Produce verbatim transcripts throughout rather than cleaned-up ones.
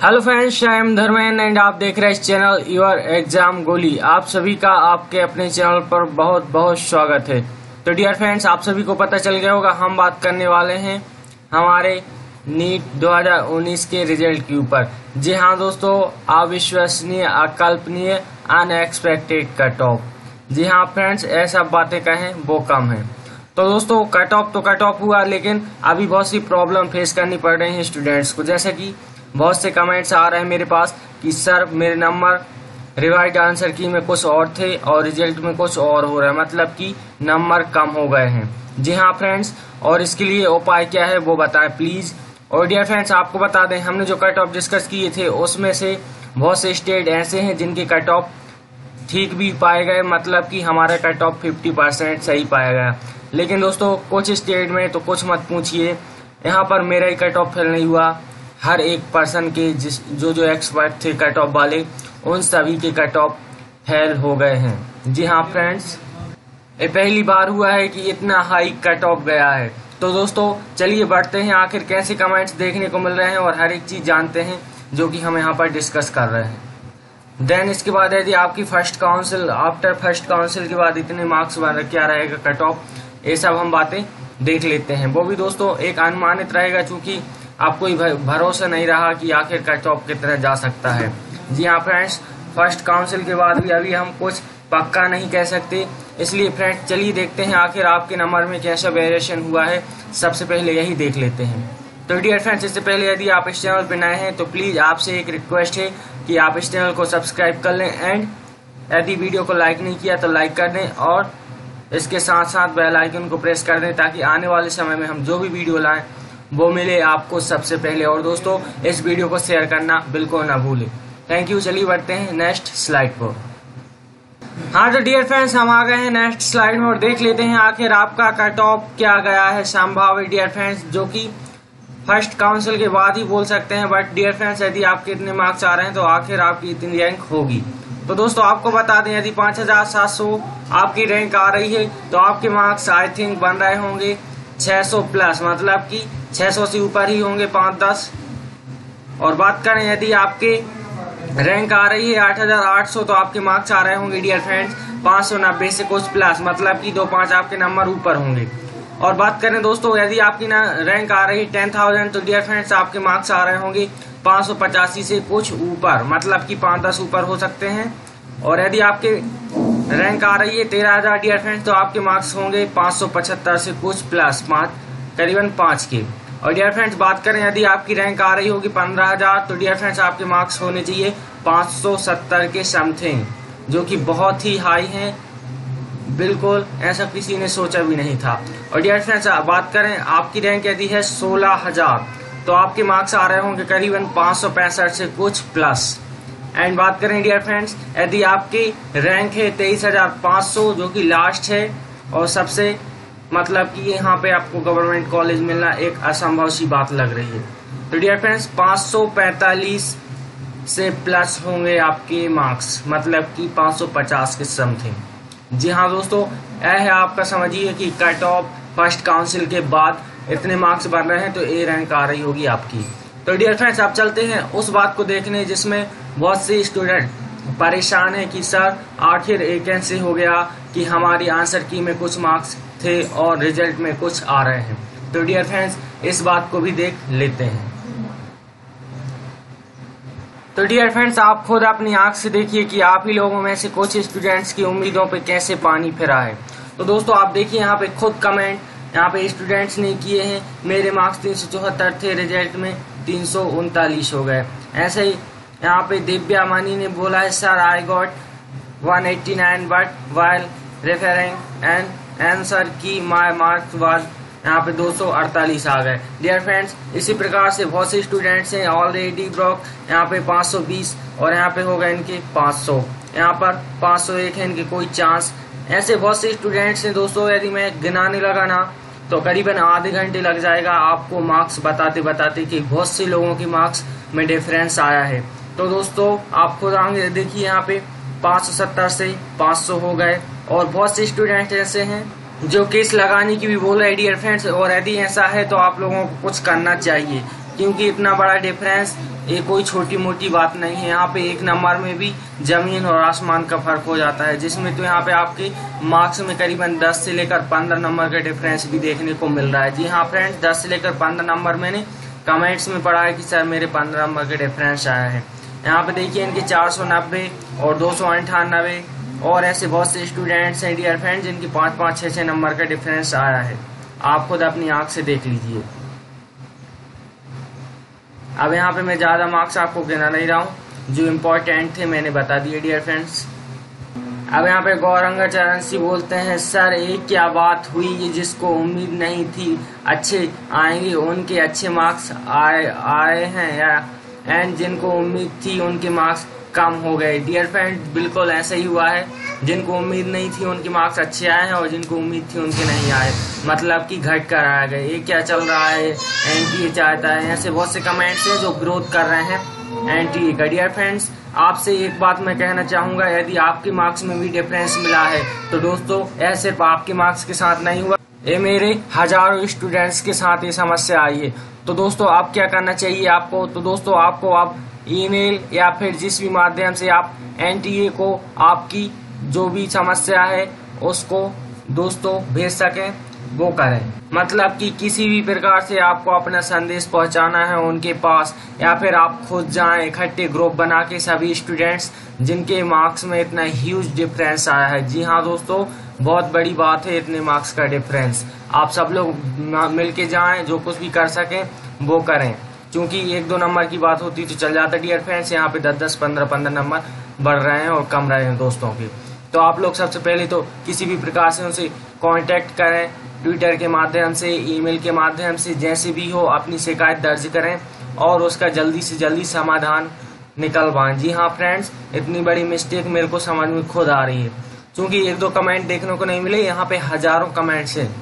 Hello friends, I am Dharmendra and आप देख रहे हैं इस चैनल योर एग्जाम गोली। आप सभी का आपके अपने चैनल पर बहुत बहुत स्वागत है। तो डियर फ्रेंड्स, आप सभी को पता चल गया होगा हम बात करने वाले हैं हमारे नीट दो हज़ार उन्नीस के रिजल्ट के ऊपर। जी हाँ दोस्तों, अविश्वसनीय, अकल्पनीय, अनएक्सपेक्टेड कट ऑफ। जी हाँ फ्रेंड्स, ऐसा बातें कहें वो कम है। तो दोस्तों, कट ऑफ तो कट ऑफ हुआ, लेकिन अभी बहुत सी प्रॉब्लम फेस करनी पड़ रही है स्टूडेंट्स को। जैसे कि बहुत से कमेंट्स आ रहे हैं मेरे पास कि सर मेरे नंबर रिवाइज आंसर की में कुछ और थे और रिजल्ट में कुछ और हो रहा है, मतलब कि नंबर कम हो गए हैं। जी हाँ फ्रेंड्स, और इसके लिए उपाय क्या है वो बताएं प्लीज। और डियर फ्रेंड्स, आपको बता दें हमने जो कट ऑफ डिस्कस किए थे उसमें से बहुत से स्टेट ऐसे हैं जिनके कट ऑफ ठीक भी पाए गए, मतलब कि हमारा कट ऑफ फिफ्टी परसेंट सही पाया गया। लेकिन दोस्तों, कुछ स्टेट में तो कुछ मत पूछिए, यहाँ पर मेरा ही कट ऑफ फेल नहीं हुआ। हर एक पर्सन के जिस जो जो एक्सपर्ट थे कट ऑफ वाले, उन सभी के कट ऑफ फेल हो गए हैं। जी हाँ फ्रेंड्स, ये पहली बार हुआ है कि इतना हाई कट ऑफ गया है। तो दोस्तों चलिए बढ़ते हैं, आखिर कैसे कमेंट्स देखने को मिल रहे हैं और हर एक चीज जानते हैं जो कि हम यहाँ पर डिस्कस कर रहे हैं। देन इसके बाद यदि आपकी first council, after first council के बाद इतने मार्क्स क्या रहेगा कट ऑफ, ये सब हम बातें देख लेते हैं। वो भी दोस्तों एक अनुमानित रहेगा, चूंकि आपको भरोसा नहीं रहा कि आखिर कट ऑफ की तरह जा सकता है। जी हाँ फ्रेंड्स, फर्स्ट काउंसिल के बाद भी अभी हम कुछ पक्का नहीं कह सकते, इसलिए फ्रेंड्स चलिए देखते हैं आखिर आपके नंबर में कैसा वेरिएशन हुआ है। सबसे पहले यही देख लेते हैं। तो डियर फ्रेंड्स, इससे पहले यदि आप इस चैनल पर नए हैं तो प्लीज आपसे एक रिक्वेस्ट है कि आप इस चैनल को सब्सक्राइब कर लें, एंड यदि वीडियो को लाइक नहीं किया तो लाइक कर दें और इसके साथ साथ बेल आइकन को प्रेस कर दें, ताकि आने वाले समय में हम जो भी वीडियो लाएं वो मिले आपको सबसे पहले। और दोस्तों, इस वीडियो को शेयर करना बिल्कुल ना भूलें। Thank you. चलिए बढ़ते हैं नेक्स्ट स्लाइड पर। हाँ तो डियर फ्रेंड्स, हम आ गए हैं नेक्स्ट स्लाइड में और देख लेते हैं आखिर आपका कट ऑफ क्या गया है संभावित डियर फ्रेंड्स, जो कि फर्स्ट काउंसिल के बाद ही बोल सकते हैं। बट डियर फ्रेंड्स, यदि आपके इतने मार्क्स आ रहे हैं तो आखिर आपकी इतनी रैंक होगी। तो दोस्तों आपको बता दें, यदि पांच हजार सात सौ आपकी रैंक आ रही है तो आपके मार्क्स आई थिंक बन रहे होंगे छह सौ प्लस, मतलब कि छह सौ से ऊपर ही होंगे, पाँच दस। और बात करें यदि आपके रैंक आ रही है आठ हजार आठ सौ तो आपके मार्क्स आ रहे होंगे डियर फ्रेंड्स पाँच सौ नब्बे से कुछ प्लस, मतलब कि दो पांच आपके नंबर ऊपर होंगे। और बात करें दोस्तों, यदि आपकी रैंक आ रही है टेन थाउजेंड तो डियर फ्रेंड्स आपके मार्क्स आ रहे होंगे पाँच सौ पचासी से कुछ ऊपर, मतलब कि पाँच दस ऊपर हो सकते हैं। और यदि आपके रैंक आ रही है तेरह हजार डियर फ्रेंड्स तो आपके मार्क्स होंगे पाँच सौ पचहत्तर से कुछ प्लस, पाँच करीबन पाँच के। और डियर फ्रेंड्स बात करें यदि आपकी रैंक आ रही होगी पंद्रह हजार तो डियर फ्रेंड्स आपके मार्क्स होने चाहिए पाँच सौ सत्तर के समथिंग, जो कि बहुत ही हाई हैं, बिल्कुल ऐसा किसी ने सोचा भी नहीं था। और डियर फ्रेंड्स बात करें आपकी रैंक यदि है सोलह हजार तो आपके मार्क्स आ रहे होंगे करीबन पाँच सौ पैंसठ से कुछ प्लस। एंड बात करें डियर फ्रेंड्स यदि आपकी रैंक है तेईस हजार पाँच सौ, जो कि लास्ट है और सबसे, मतलब कि यहाँ पे आपको गवर्नमेंट कॉलेज मिलना एक असंभव सी बात लग रही है। तो डियर फ्रेंड्स पाँच सौ पैंतालीस से प्लस होंगे आपके मार्क्स, मतलब कि पाँच सौ पचास के समथिंग। जी हाँ दोस्तों, यह है आपका, समझिए कि कट ऑफ फर्स्ट काउंसिल के बाद इतने मार्क्स बन रहे हैं तो ए रैंक आ रही होगी आपकी। तो डियर फ्रेंड्स आप चलते हैं उस बात को देखने जिसमें बहुत से स्टूडेंट परेशान है कि सर आखिर एक कैसे हो गया कि हमारी आंसर की में कुछ मार्क्स थे और रिजल्ट में कुछ आ रहे हैं। तो डियर फ्रेंड्स इस बात को भी देख लेते हैं। तो डियर फ्रेंड्स आप खुद अपनी आंख से देखिए कि आप ही लोगों में से कुछ स्टूडेंट्स की उम्मीदों पे कैसे पानी फिरा है। तो दोस्तों आप देखिए यहाँ पे खुद कमेंट यहाँ पे स्टूडेंट्स ने किए हैं, मेरे मार्क्स तीन सौ चौहत्तर थे, रिजल्ट में तीन सौ उनतालीस हो गए। ऐसे ही यहाँ पे दिव्या मनी ने बोला है sir I got one eighty nine but while referring and answer key my marks was, यहाँ पे दो सौ अड़तालीस आ गए। डियर फ्रेंड्स इसी प्रकार से बहुत से स्टूडेंट्स हैं ऑलरेडी ब्लॉक, यहाँ पे पाँच सौ बीस और यहाँ पे हो गए इनके पाँच सौ, यहाँ पर पाँच सौ एक है इनके कोई चांस। ऐसे बहुत से स्टूडेंट्स हैं दोस्तों, यदि मैं गिनाने लगा ना तो करीबन आधे घंटे लग जाएगा आपको मार्क्स बताते बताते कि बहुत से लोगों के मार्क्स में डिफरेंस आया है। तो दोस्तों आप खुद आगे देखिए, यहाँ पे पाँच सौ सत्तर से पाँच सौ हो गए और बहुत से स्टूडेंट ऐसे हैं जो केस लगाने की भी बोल रहे हैं डियर फ्रेंड्स। और यदि ऐसा है तो आप लोगों को कुछ करना चाहिए, क्योंकि इतना बड़ा डिफरेंस ये कोई छोटी मोटी बात नहीं है। यहाँ पे एक नंबर में भी जमीन और आसमान का फर्क हो जाता है, जिसमें तो यहाँ पे आपके मार्क्स में करीबन दस से लेकर पंद्रह नंबर का डिफरेंस भी देखने को मिल रहा है। जी हाँ फ्रेंड्स, दस से लेकर पंद्रह नंबर मैंने कमेंट्स में पढ़ा है कि सर मेरे पंद्रह नंबर का डिफरेंस आया है। यहाँ पे देखिए इनके चार सौ नब्बे और दो सौ अंठानबे और ऐसे बहुत से स्टूडेंट्स हैं डियर फ्रेंड्स जिनकी पाँच पाँच छः छः नंबर का डिफरेंस आया है। आप खुद अपनी आंख से देख लीजिए। अब यहाँ पे मैं ज़्यादा मार्क्स आपको गिना नहीं रहा हूँ, जो इम्पोर्टेंट थे मैंने बता दिए डियर फ्रेंड्स। अब यहाँ पे गौरंगा चरण सिंह बोलते हैं, सर एक क्या बात हुई जिसको उम्मीद नहीं थी अच्छे आएंगे उनके अच्छे मार्क्स आए आए हैं, या एंड जिनको उम्मीद थी उनके मार्क्स कम हो गए। डियर फ्रेंड्स, बिल्कुल ऐसा ही हुआ है। जिनको उम्मीद नहीं थी उनके मार्क्स अच्छे आए हैं और जिनको उम्मीद थी उनके नहीं आए, मतलब कि घट कर आ गए। ये क्या चल रहा है, एनटीए चाहता है, ऐसे बहुत से कमेंट्स हैं जो ग्रोथ कर रहे हैं एनटीए का। डियर फ्रेंड्स, आपसे एक बात मैं कहना चाहूंगा, यदि आपके मार्क्स में भी डिफरेंस मिला है तो दोस्तों यह सिर्फ आपके मार्क्स के साथ नहीं हुआ, ये मेरे हजारों स्टूडेंट्स के साथ ये समस्या आई है। तो दोस्तों आप क्या करना चाहिए आपको, तो दोस्तों आपको आप ईमेल या फिर जिस भी माध्यम से आप एनटीए को आपकी जो भी समस्या है उसको दोस्तों भेज सकें वो करें। मतलब कि किसी भी प्रकार से आपको अपना संदेश पहुंचाना है उनके पास, या फिर आप खुद जाएं इकट्ठे ग्रुप बना के सभी स्टूडेंट्स जिनके मार्क्स में इतना ह्यूज डिफरेंस आया है। जी हाँ दोस्तों, बहुत बड़ी बात है इतने मार्क्स का डिफरेंस। आप सब लोग मिलके जाएं, जो कुछ भी कर सकें वो करें, क्योंकि एक दो नंबर की बात होती तो चल जाता डियर फ्रेंड्स। यहाँ पे दस दस पंद्रह पंद्रह नंबर बढ़ रहे हैं और कम रहे हैं दोस्तों के। तो आप लोग सबसे पहले तो किसी भी प्रकार से उनसे कांटेक्ट करें, ट्विटर के माध्यम से, ईमेल के माध्यम से, जैसे भी हो अपनी शिकायत दर्ज करें और उसका जल्दी से जल्दी समाधान निकलवाएं। जी हाँ फ्रेंड्स, इतनी बड़ी मिस्टेक मेरे को समझ में खुद आ रही है, क्योंकि एक दो कमेंट देखने को नहीं मिले, यहाँ पे हजारों कमेंट्स हैं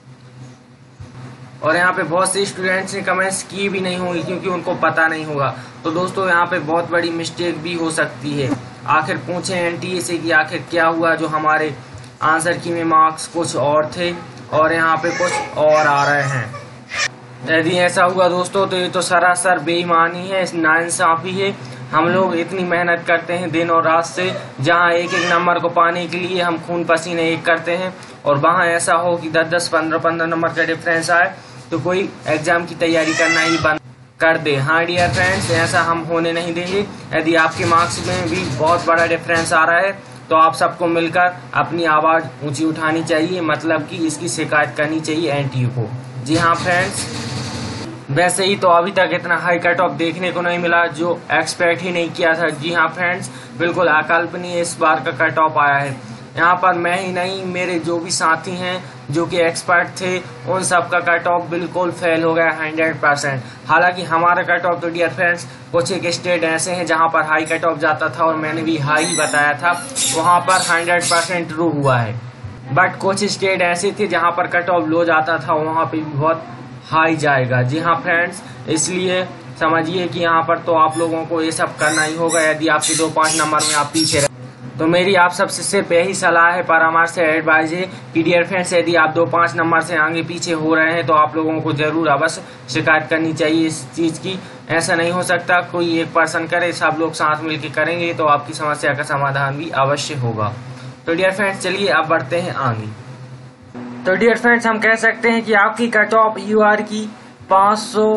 और यहाँ पे बहुत से स्टूडेंट्स ने कमेंट्स की भी नहीं होंगी क्योंकि उनको पता नहीं होगा। तो दोस्तों यहाँ पे बहुत बड़ी मिस्टेक भी हो सकती है। आखिर पूछें एनटीए से कि आखिर क्या हुआ, जो हमारे आंसर की में मार्क्स कुछ और थे और यहाँ पे कुछ और आ रहे हैं। यदि ऐसा हुआ दोस्तों तो ये तो सरासर बेईमानी है, नाइंसाफी है। हम लोग इतनी मेहनत करते हैं दिन और रात से, जहाँ एक एक नंबर को पाने के लिए हम खून पसीने एक करते हैं, और वहाँ ऐसा हो कि दस दस पंद्रह पंद्रह नंबर का डिफरेंस आए तो कोई एग्जाम की तैयारी करना ही बंद कर दे। हाँ डियर फ्रेंड्स, ऐसा हम होने नहीं देंगे। यदि आपके मार्क्स में भी बहुत बड़ा डिफरेंस आ रहा है तो आप सबको मिलकर अपनी आवाज ऊंची उठानी चाहिए, मतलब कि इसकी शिकायत करनी चाहिए एनटीए को। जी हाँ फ्रेंड्स, वैसे ही तो अभी तक इतना हाई कट ऑफ देखने को नहीं मिला, जो एक्सपेक्ट ही नहीं किया था। जी हाँ फ्रेंड्स, बिल्कुल अकल्पनीय इस बार का कट ऑफ आया है। यहाँ पर मैं ही नहीं, मेरे जो भी साथी हैं जो कि एक्सपर्ट थे, उन सब का कट ऑफ बिल्कुल फेल हो गया हंड्रेड परसेंट। हालांकि हमारा कट ऑफ तो डियर फ्रेंड्स कुछ एक स्टेट ऐसे हैं जहाँ पर हाई कट ऑफ जाता था और मैंने भी हाई बताया था, वहाँ पर हंड्रेड परसेंट ट्रू हुआ है। बट कुछ स्टेट ऐसे थे जहाँ पर कट ऑफ लो जाता था, वहाँ पे भी बहुत हाई जाएगा। जी हाँ फ्रेंड्स, इसलिए समझिए कि यहाँ पर तो आप लोगों को ये सब करना ही होगा। यदि आपके दो पाँच नंबर में आप पीछे रहे तो मेरी आप सबसे सिर्फ यही सलाह है, परामर्श है, एडवाइज है कि डियर फ्रेंड्स, यदि आप दो पाँच नंबर से आगे पीछे हो रहे हैं तो आप लोगों को जरूर अवश्य शिकायत करनी चाहिए इस चीज़ की। ऐसा नहीं हो सकता कोई एक पर्सन करे, सब लोग साथ मिलकर करेंगे तो आपकी समस्या का समाधान भी अवश्य होगा। तो डियर फ्रेंड्स, चलिए अब बढ़ते हैं आगे। तो डियर फ्रेंड्स, हम कह सकते हैं कि आपकी कट ऑफ यू आर की पाँच सौ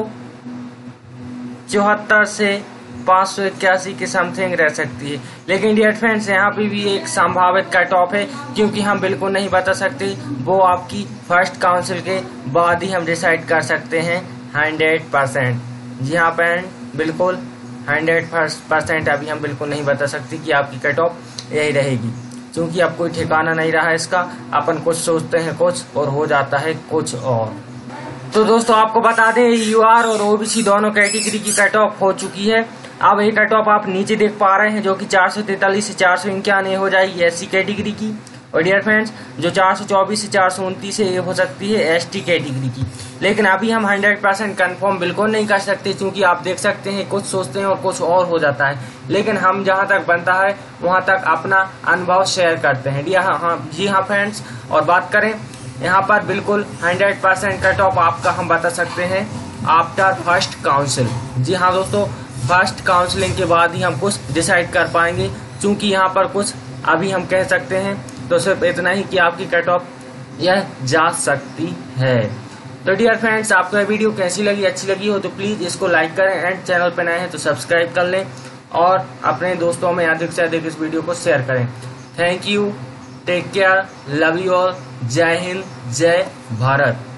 चौहत्तर से पाँच सौ इक्यासी के समथिंग रह सकती है। लेकिन डियर फ्रेंड्स, यहाँ पे भी एक संभावित कट ऑफ है, क्योंकि हम बिल्कुल नहीं बता सकते, वो आपकी फर्स्ट काउंसिल के बाद ही हम डिसाइड कर सकते हैं हंड्रेड परसेंट। जी हाँ फ्रेंड, बिल्कुल हंड्रेड परसेंट अभी हम बिल्कुल नहीं बता सकते कि आपकी कट ऑफ यही रहेगी, क्योंकि अब कोई ठिकाना नहीं रहा है इसका। अपन कुछ सोचते हैं कुछ और हो जाता है कुछ और। तो दोस्तों आपको बता दें, यूआर और ओबीसी दोनों कैटेगरी की कट ऑफ हो चुकी है। अब ये कट ऑफ आप नीचे देख पा रहे हैं, जो कि चार सौ तैतालीस से चार सौ इक्यानवे हो जाएगी एससी कैटेगरी की, और डियर फ्रेंड्स जो चार सौ चौबीस से चार सौ उनतीस ये हो सकती है एसटी कैटेगरी की। लेकिन अभी हम हंड्रेड परसेंट कन्फर्म बिल्कुल नहीं कर सकते, क्योंकि आप देख सकते हैं कुछ सोचते हैं और कुछ और हो जाता है। लेकिन हम जहां तक बनता है वहां तक अपना अनुभव शेयर करते हैं। हाँ हाँ जी हाँ फ्रेंड्स, और बात करें यहाँ पर बिल्कुल हंड्रेड परसेंट कट ऑफ आपका हम बता सकते हैं आफ्टर फर्स्ट काउंसिल। जी हाँ दोस्तों, फर्स्ट काउंसलिंग के बाद ही हम कुछ डिसाइड कर पाएंगे, क्योंकि यहाँ पर कुछ अभी हम कह सकते हैं तो सिर्फ इतना ही कि आपकी कट ऑफ यह जा सकती है। तो डियर फ्रेंड्स, आपको यह वीडियो कैसी लगी, अच्छी लगी हो तो प्लीज इसको लाइक करें एंड चैनल पर नए हैं तो सब्सक्राइब कर लें और अपने दोस्तों में अधिक से अधिक इस वीडियो को शेयर करें। Thank you, take care, love you all, जय हिंद, जय भारत।